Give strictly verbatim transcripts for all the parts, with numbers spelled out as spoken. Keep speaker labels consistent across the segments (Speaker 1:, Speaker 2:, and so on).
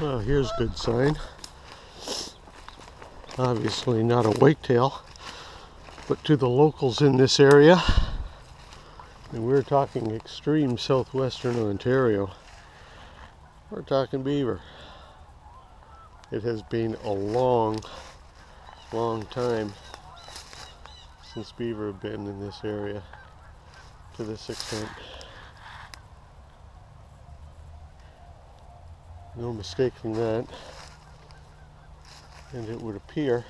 Speaker 1: Well, here's a good sign. Obviously not a whitetail, but to the locals in this area, and we're talking extreme southwestern Ontario, we're talking beaver. It has been a long, long time since beaver have been in this area to this extent. No mistaking that. And it would appear,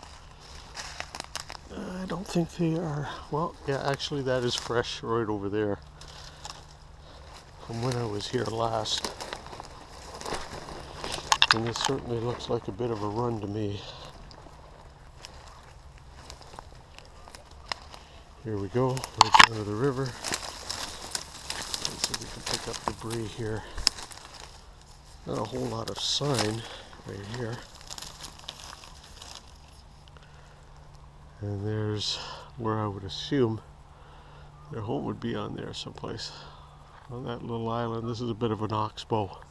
Speaker 1: I don't think they are, well, yeah, actually that is fresh right over there from when I was here last. And this certainly looks like a bit of a run to me. Here we go, right down to the river. Let's see if we can pick up debris here. Not a whole lot of sign right here. And there's where I would assume their home would be, on there someplace. On that little island. This is a bit of an oxbow.